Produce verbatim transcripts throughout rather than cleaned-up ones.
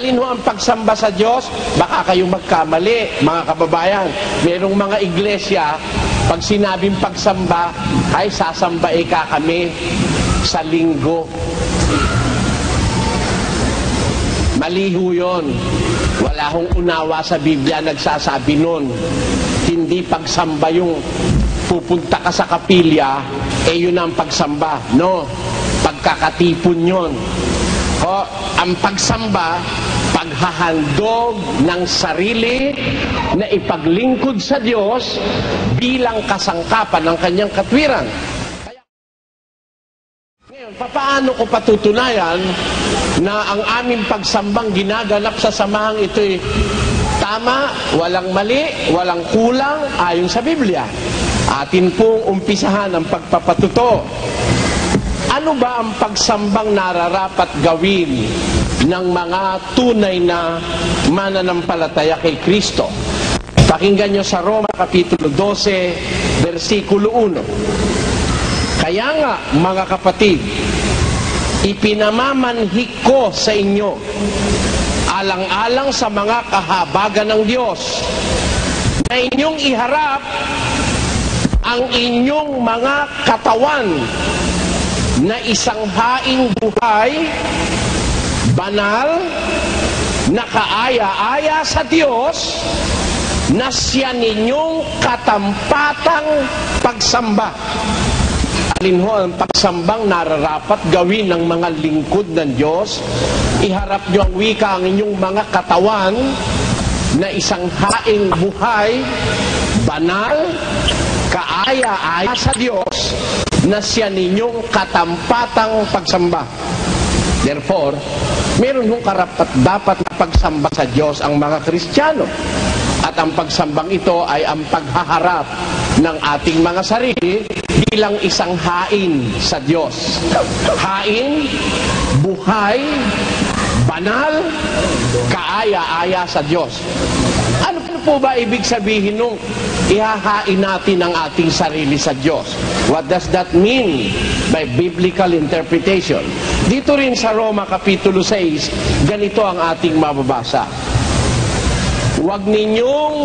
Alin ho ang pagsamba sa Diyos? Baka kayong magkamali, mga kababayan. Merong mga iglesia, pag sinabing pagsamba, ay sasambae ka kami sa linggo. Mali ho yun. Wala hong unawa sa Biblia nagsasabi nun. Hindi pagsamba yung pupunta ka sa kapilya, eh yun ang pagsamba. No, pagkakatipon yun. O, ang pagsamba, paghahandog ng sarili na ipaglingkod sa Diyos bilang kasangkapan ng kanyang katwiran. Ngayon, paano ko patutunayan na ang aming pagsambang ginaganap sa samahang ito'y tama, walang mali, walang kulang, ayon sa Biblia? Atin pong umpisahan ang pagpapatuto. Ano ba ang pagsambang nararapat gawin ng mga tunay na mananampalataya kay Kristo? Pakinggan nyo sa Roma Kapitulo twelve, versikulo one. Kaya nga, mga kapatid, ipinamamanhik ko sa inyo, alang-alang sa mga kahabagan ng Diyos, na inyong iharap ang inyong mga katawan na isang haing buhay, banal, na kaaya-aya sa Diyos, na siya ninyong katampatang pagsamba. Alin ho ang pagsambang nararapat gawin ng mga lingkod ng Diyos? Iharap nyo ang wika ang inyong mga katawan na isang haing buhay, banal, kaaya-aya sa Diyos, na siya ninyong katampatang pagsamba. Therefore, meron hong karapat dapat na pagsamba sa Diyos ang mga Kristiyano. At ang pagsambang ito ay ang paghaharap ng ating mga sarili bilang isang hain sa Diyos. Hain, buhay, banal, kaaya-aya sa Diyos. Ano po ba ibig sabihin nung ihahain natin ang ating sarili sa Diyos? What does that mean by biblical interpretation? Dito rin sa Roma Kapitulo six, ganito ang ating mababasa. Huwag ninyong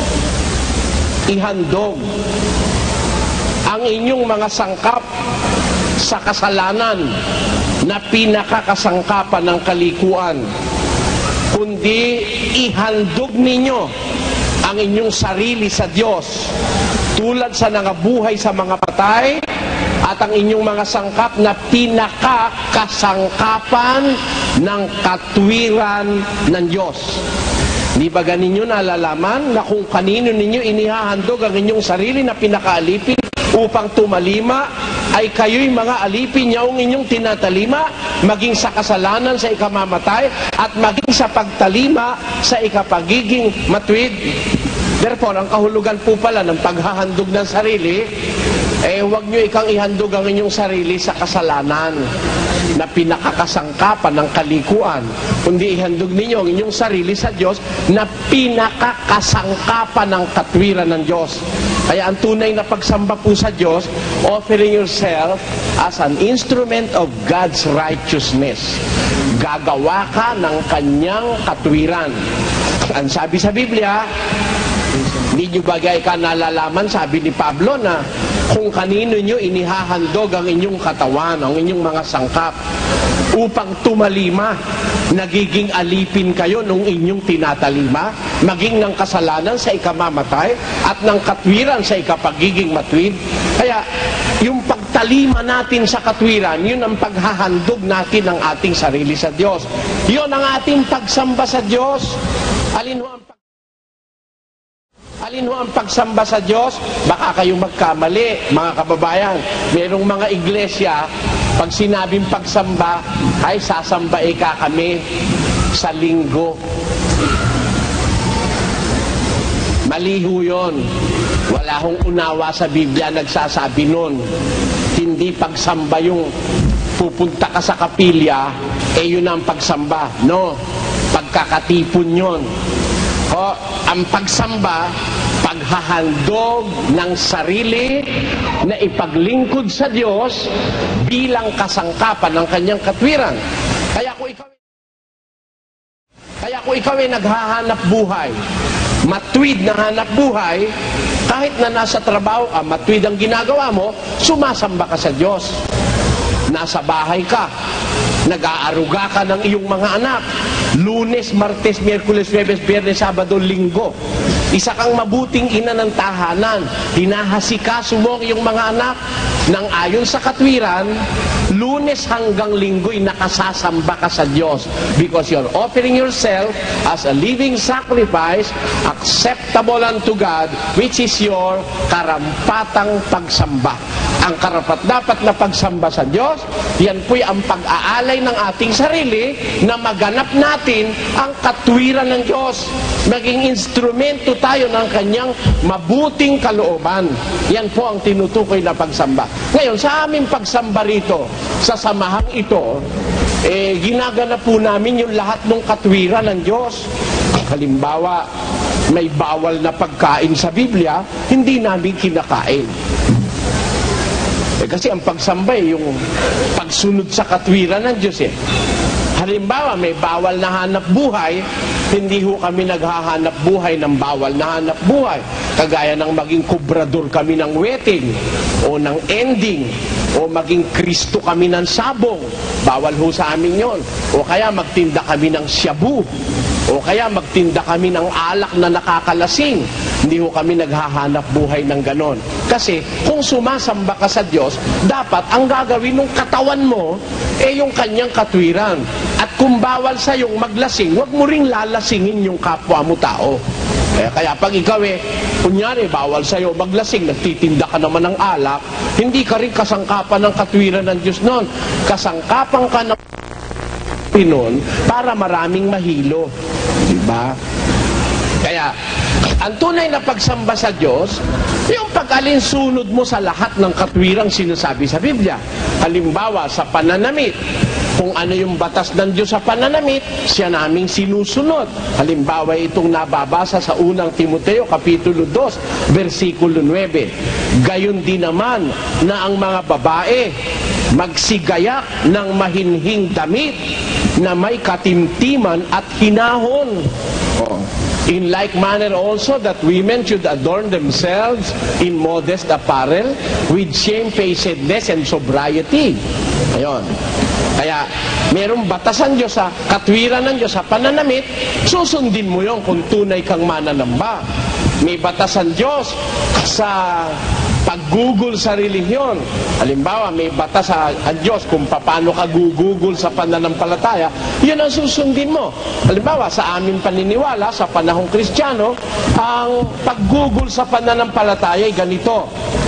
ihandog ang inyong mga sangkap sa kasalanan na pinakakasangkapan ng kalikuan, kundi ihandog ninyo ang inyong sarili sa Diyos tulad sa nangabuhay sa mga patay, at ang inyong mga sangkap na pinakakasangkapan ng katwiran ng Diyos. Di ba ganinyo nalalaman na kung kanino ninyo inihahandog ang inyong sarili na pinakaalipin upang tumalima, ay kayo'y mga alipin niyaong inyong tinatalima, maging sa kasalanan sa ikamamatay, at maging sa pagtalima sa ikapagiging matuwid. Therefore, ang kahulugan po pala ng paghahandog ng sarili, eh huwag nyo ikang ihandog ang inyong sarili sa kasalanan na pinakakasangkapan ng kalikuan, kundi ihandog ninyo ang inyong sarili sa Diyos na pinakakasangkapan ng katwiran ng Diyos. Kaya ang tunay na pagsamba po sa Diyos, offering yourself as an instrument of God's righteousness. Gagawa ka ng kanyang katwiran. Ang sabi sa Biblia, hindi nyo bagay ka nalalaman, sabi ni Pablo, na kung kanino nyo inihahandog ang inyong katawan, ang inyong mga sangkap, upang tumalima, nagiging alipin kayo nung inyong tinatalima, maging ng kasalanan sa ikamamatay, at ng katwiran sa ikapagiging matuwid. Kaya, yung pagtalima natin sa katwiran, yun ang paghahandog natin ng ating sarili sa Diyos. Yun ang ating pagsamba sa Diyos. Alin ho ang Alin ho ang pagsamba sa Diyos? Baka kayong magkamali, mga kababayan. Merong mga iglesia, pag sinabing pagsamba, ay sasambae ka kami sa linggo. Mali ho yun. Wala hong unawa sa Biblia nagsasabi nun. Hindi pagsamba yung pupunta ka sa kapilya, eh yun ang pagsamba. No, pagkakatipon yun. O, ang pagsamba, paghahandog ng sarili na ipaglingkod sa Diyos bilang kasangkapan ng kanyang katwiran. Kaya kung ikaw Kaya kung ikaw ay naghahanap buhay, matwid na hanap buhay, kahit na nasa trabaho ka, matwid ang ginagawa mo, sumasamba ka sa Diyos. Nasa bahay ka, nag-aaruga ka ng iyong mga anak, Lunes, Martes, Miyerkules, Huwebes, Biyernes, Sabado, Linggo. Isa kang mabuting ina ng tahanan. Hinahasikaso mo ang iyong mga anak nang ayon sa katwiran, Lunes hanggang Linggo'y nakasasamba ka sa Diyos because you're offering yourself as a living sacrifice acceptable unto God, which is your karampatang pagsamba. Ang karapat-dapat na pagsamba sa Diyos, yan po'y ang pag-aalay ng ating sarili na maganap natin ang katwiran ng Diyos. Maging instrumento tayo ng kanyang mabuting kalooban. Yan po ang tinutukoy na pagsamba. Ngayon, sa aming pagsamba rito, sa samahang ito, eh, ginaganap po namin yung lahat ng katwiran ng Diyos. Halimbawa, may bawal na pagkain sa Biblia, hindi namin kinakain. Eh, kasi ang pagsamba eh, yung pagsunod sa katwiran ng Diyos eh. Halimbawa, may bawal na hanap buhay, hindi ho kami naghahanap buhay ng bawal na hanap buhay. Kagaya ng maging kubrador kami ng wedding, o ng ending, o maging Kristo kami ng sabong. Bawal ho sa amin yon. O kaya magtinda kami ng shabu. O kaya magtinda kami ng alak na nakakalasing. Hindi ho kami naghahanap buhay ng ganon. Kasi kung sumasamba ka sa Diyos, dapat ang gagawin ng katawan mo eh yung kanyang katwiran. At kung bawal sa yung maglasing, huwag mo ring lalasingin yung kapwa mo tao. Eh, kaya pag ikaw eh, kunyari, bawal sa'yo maglasing, nagtitinda ka naman ng alak, hindi ka rin kasangkapan ng katwiran ng Diyos noon. Kasangkapan ka ng Pinon para maraming mahilo. Diba? Kaya, ang tunay na pagsamba sa Diyos, yung pag-alinsunod mo sa lahat ng katwirang sinasabi sa Biblia. Halimbawa, sa pananamit, kung ano yung batas ng Diyos sa pananamit, siya naming sinusunod. Halimbawa, itong nababasa sa unang Timoteo, Kapitulo two, versikulo nine. Gayon din naman na ang mga babae magsigayak ng mahinhing damit na may katimtiman at hinahon. Oh. In like manner also that women should adorn themselves in modest apparel with shamefacedness and sobriety. Ayon. Kaya, merong batasan Diyos sa katwiran ng Diyos sa pananamit, susundin mo yon kung tunay kang mananamba. May batasan Diyos sa paggugol sa relihiyon. Halimbawa, may batas sa Diyos kung paano ka gugugol sa pananampalataya, yun ang susundin mo. Halimbawa, sa aming paniniwala, sa panahong Kristiyano, ang paggugol sa pananampalataya ay ganito.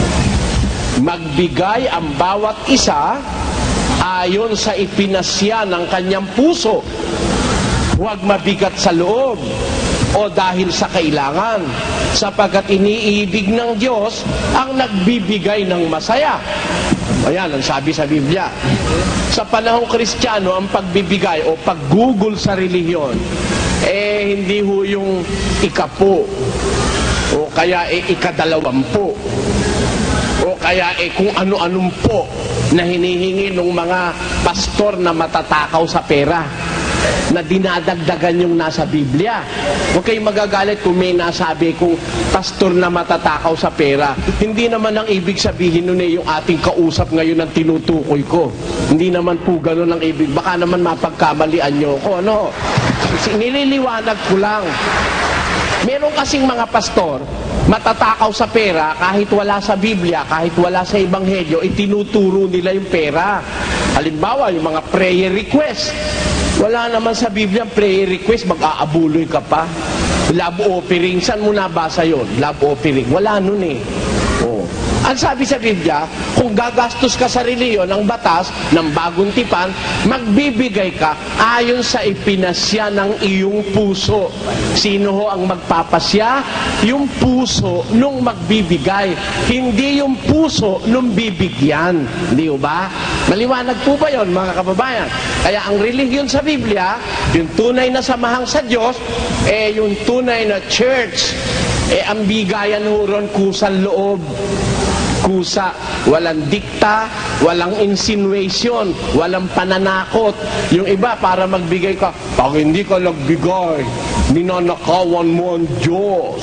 Magbigay ang bawat isa ayon sa ipinasya ng kanyang puso. Huwag mabigat sa loob o dahil sa kailangan, sapagkat iniibig ng Diyos ang nagbibigay ng masaya. Ayan, ang sabi sa Biblia. Sa panahong Kristiyano, ang pagbibigay o paggugol sa relihiyon, eh hindi ho yung ikapo, o kaya eh ikadalawampu, o kaya eh kung ano-anong po na hinihingi ng mga pastor na matatakaw sa pera, na dinadagdagan yung nasa Biblia. Huwag kayong magagalit kung may nasabi kung pastor na matatakaw sa pera. Hindi naman ang ibig sabihin nun eh yung ating kausap ngayon ang tinutukoy ko. Hindi naman po ganun ang ibig. Baka naman mapagkamalian nyo ko. Ano? Nililiwanag ko lang. Meron kasing mga pastor, matatakaw sa pera kahit wala sa Biblia, kahit wala sa Ebanghelyo, itinuturo nila yung pera. Halimbawa, yung mga prayer request. Wala naman sa Biblia prayer request, mag-aabuloy ka pa. Love offering, saan mo nabasa yun? Love offering, wala nun eh. Oh. Ang sabi sa Biblia, kung gagastos ka sa reliyon ng batas, ng bagong tipan, magbibigay ka ayon sa ipinasya ng iyong puso. Sino ho ang magpapasya? Yung puso nung magbibigay, hindi yung puso nung bibigyan. Hindi ba? Maliwanag po ba yun, mga kababayan? Kaya ang relihiyon sa Biblia, yung tunay na samahang sa Diyos, eh yung tunay na church, eh ang bigayan ho ron kusang loob. kusa, walang dikta, walang insinuation, walang pananakot. Yung iba, para magbigay ka, pag hindi ka nagbigay, ninanakawan mo ang Diyos.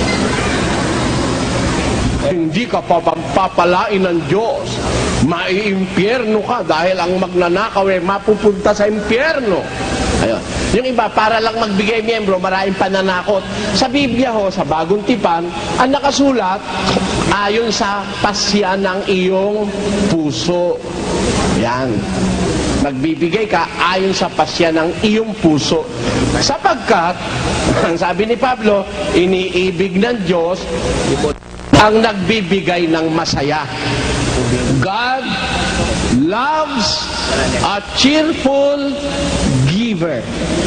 Hindi ka papagpapalain ng Diyos. Maiimpyerno ka dahil ang magnanakaw ay mapupunta sa impyerno. Ayun. Yung iba, para lang magbigay miyembro, maraming pananakot. Sa Biblia ho, sa Bagong Tipan, ang nakasulat, ayon sa pasya ng iyong puso. Yan. Magbibigay ka ayon sa pasya ng iyong puso. Sapagkat, ang sabi ni Pablo, iniibig ng Diyos ang nagbibigay ng masaya. God loves a cheerful giver.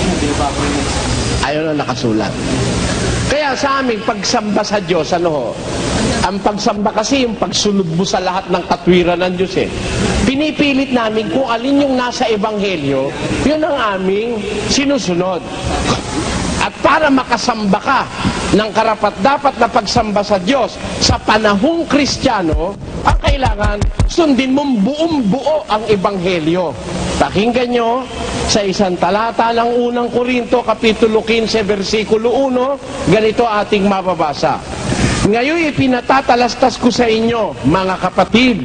Ayun ang nakasulat. Kaya sa aming pagsamba sa Diyos, ano ho? Ang pagsamba kasi yung pagsunod mo sa lahat ng katwiran ng Diyos eh. Pinipilit namin kung alin yung nasa Ebanghelyo, yun ang aming sinusunod. At para makasamba ka ng karapat-dapat na pagsamba sa Diyos sa panahong Kristiyano, ang kailangan sundin mong buong-buo ang Ebanghelyo. Pakinggan nyo sa isang talata ng unang Korinto, Kapitulo fifteen, versikulo one, ganito ating mababasa. Ngayon ipinatatalastas ko sa inyo, mga kapatid,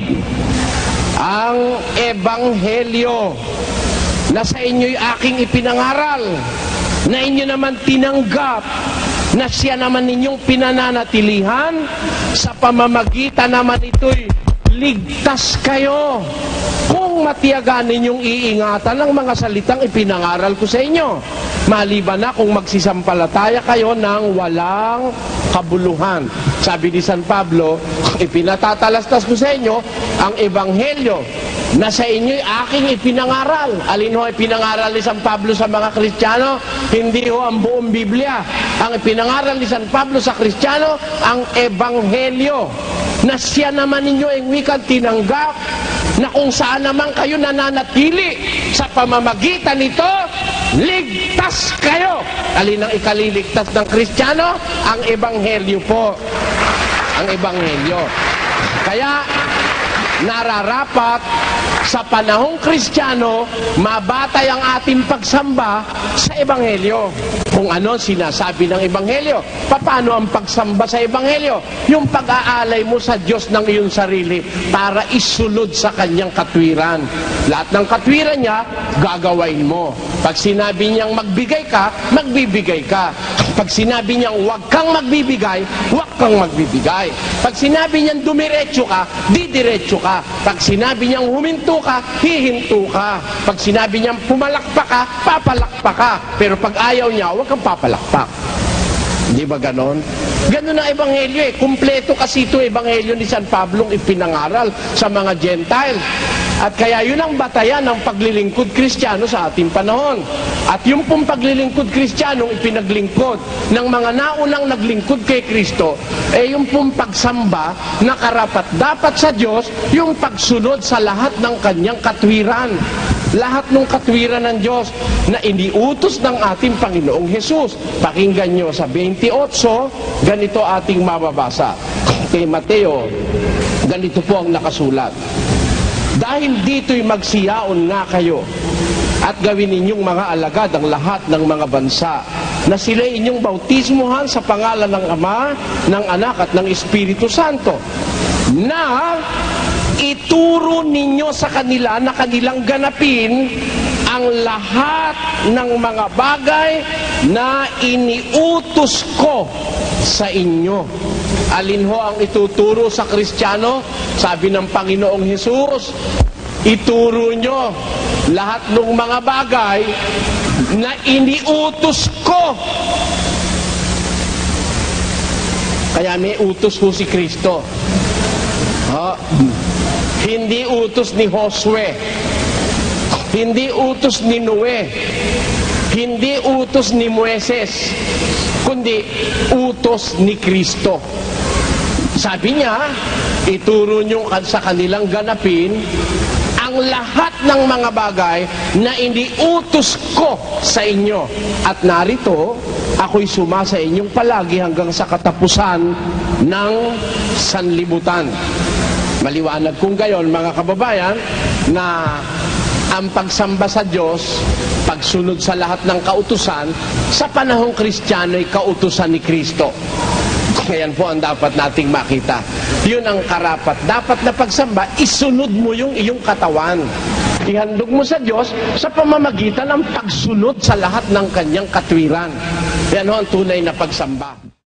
ang Ebanghelyo na sa inyo'y aking ipinangaral, na inyo naman tinanggap, na siya naman ninyong pinananatilihan, sa pamamagitan naman ito'y ligtas kayo kung matiyagan ninyong iingatan ang mga salitang ipinangaral ko sa inyo, maliban na kung magsisampalataya kayo ng walang kabuluhan. Sabi ni San Pablo, ipinatatalastas ko sa inyo ang Ebanghelyo na sa inyo'y aking ipinangaral. Alin ho ipinangaral ni San Pablo sa mga Kristiyano? Hindi ho ang buong Biblia. Ang ipinangaral ni San Pablo sa Kristiyano, ang Ebanghelyo, na siya naman ninyo ang wikang tinanggap, na kung saan naman kayo nananatili sa pamamagitan nito, ligtas kayo. Alin ang ikaliligtas ng Kristiyano? Ang Ebanghelyo po. Ang Ebanghelyo. Kaya nararapat sa panahong Kristiyano, mabatay ang ating pagsamba sa Ebanghelyo. Kung ano sinasabi ng Ebanghelyo. Paano ang pagsamba sa Ebanghelyo? Yung pag-aalay mo sa Diyos ng iyong sarili para isunod sa kanyang katwiran. Lahat ng katwiran niya, gagawain mo. Pag sinabi niyang magbigay ka, magbibigay ka. Pag sinabi niyang huwag kang magbibigay, huwag kang magbibigay. Pag sinabi niyang dumiretso ka, didiretso ka. Pag sinabi niyang huminto ka, hihinto ka. Pag sinabi niyang pumalakpak ka, papalakpak ka. Pero pag ayaw niya, huwag kang papalakpak. Hindi ba ganon? Ganon ang Ebanghelyo eh. Kumpleto kasi ito Ebanghelyo ni San Pablo ipinangaral sa mga Gentile. At kaya yun ang batayan ng paglilingkod Kristiyano sa ating panahon. At yung pong paglilingkod Kristiyano ipinaglingkod ng mga naunang naglingkod kay Kristo, eh yung pong pagsamba na karapat dapat sa Diyos, yung pagsunod sa lahat ng kanyang katwiran. Lahat ng katwiran ng Diyos na iniutos ng ating Panginoong Hesus. Pakinggan nyo sa twenty-eight, ganito ating mababasa. Kay Mateo, ganito po ang nakasulat. Dahil dito'y magsiyaon nga kayo at gawin ninyong mga alagad ang lahat ng mga bansa na sila inyong bautismuhan sa pangalan ng Ama, ng Anak at ng Espiritu Santo, na ituro ninyo sa kanila na kanilang ganapin ang lahat ng mga bagay na iniutos ko sa inyo. Alin ho ang ituturo sa Kristiyano? Sabi ng Panginoong Hesus, ituro nyo lahat ng mga bagay na iniutos ko. Kaya may utos ho si Kristo. Ha? Hindi utos ni Josue, hindi utos ni Noe, hindi utos ni Moises, kundi utos ni Kristo. Sabi niya, ituro niyo sa kanilang ganapin ang lahat ng mga bagay na iniutos ko sa inyo. At narito, ako'y suma sa inyong palagi hanggang sa katapusan ng sanlibutan. Maliwanag kung gayon, mga kababayan, na ang pagsamba sa Diyos, pagsunod sa lahat ng kautusan, sa panahong Kristiyano ay kautusan ni Kristo. Ngayon po ang dapat nating makita. Yun ang karapat. Dapat na pagsamba, isunod mo yung iyong katawan. Ihandog mo sa Diyos sa pamamagitan ng pagsunod sa lahat ng kanyang katwiran. Yan ho ang tunay na pagsamba.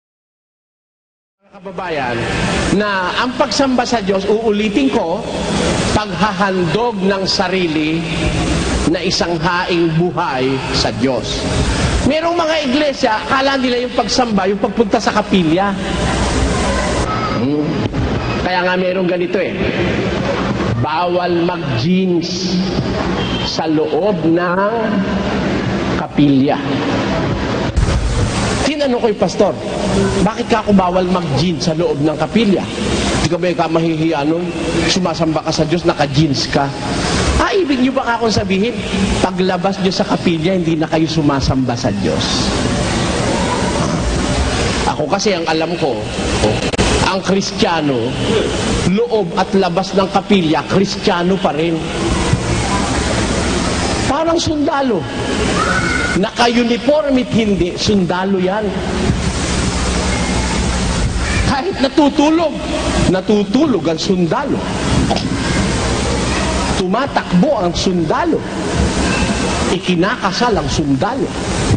Kababayan, na ang pagsamba sa Diyos, uulitin ko, paghahandog ng sarili na isang haing buhay sa Diyos. Merong mga iglesia, akala nila yung pagsamba, yung pagpunta sa kapilya. Hmm. Kaya nga merong ganito eh, bawal mag-jeans sa loob ng kapilya. Tinanong ko yung pastor, bakit ka ako bawal mag-jeans sa loob ng kapilya? Hindi ka ba ka mahihiya nun? Sumasamba ka sa Diyos, naka-jeans ka. Ah, ibig niyo ba akong sabihin, paglabas niyo sa kapilya, hindi na kayo sumasamba sa Diyos? Ako kasi ang alam ko, ang Kristiyano, loob at labas ng kapilya, Kristiyano pa rin. Parang sundalo. Naka-uniformit hindi, sundalo yan. Kahit natutulog, natutulog ang sundalo. Tumatakbo ang sundalo. Ikinakasal ang sundalo.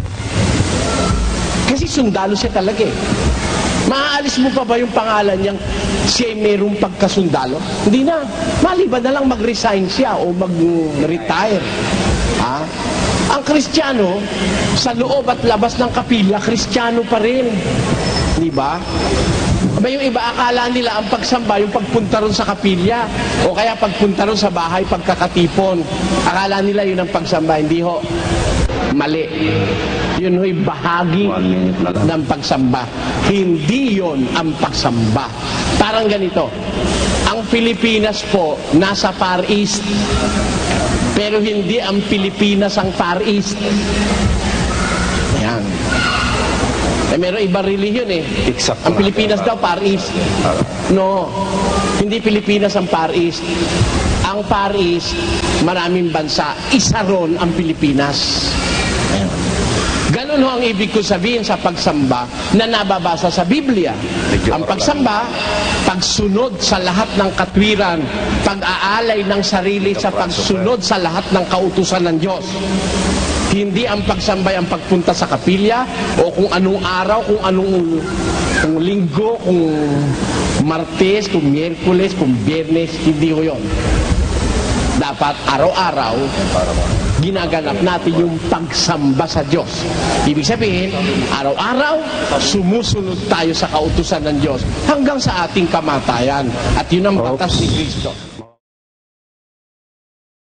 Kasi sundalo siya talaga eh. Maaalis mo pa ba yung pangalan niyang siya mayroong pagkasundalo? Hindi na. Maliban na lang mag-resign siya o mag-retire. Ha? Ang Kristiyano, sa loob at labas ng kapilya, Kristiyano pa rin. Di ba? May yung iba, akala nila ang pagsamba, yung pagpunta ron sa kapilya, o kaya pagpunta ron sa bahay, pagkakatipon. Akala nila yun ang pagsamba. Hindi ho. Mali. Yun ho'y bahagi ng pagsamba. Hindi yun ang pagsamba. Parang ganito. Ang Pilipinas po, nasa Far East. Pero hindi ang Pilipinas ang Far East. Ayan. Eh, meron ibang relihiyon eh. Ang Pilipinas daw Far East. No. Hindi Pilipinas ang Far East. Ang Far East, maraming bansa. Isa ron ang Pilipinas. Ayan. Ganun ho ang ibig ko sabihin sa pagsamba na nababasa sa Biblia. Ang pagsamba, pagsunod sa lahat ng katwiran, pag-aalay ng sarili sa pagsunod sa lahat ng kautusan ng Diyos. Hindi ang pagsambay ang pagpunta sa kapilya o kung anong araw, kung anong kung linggo, kung Martes, kung Miyerkules, kung Biyernes, hindi ho yun. Dapat araw-araw ginaganap natin yung pagsamba sa Diyos. Ibig sabihin, araw-araw sumusunod tayo sa kautusan ng Diyos hanggang sa ating kamatayan. At yun ang batas ni Kristo.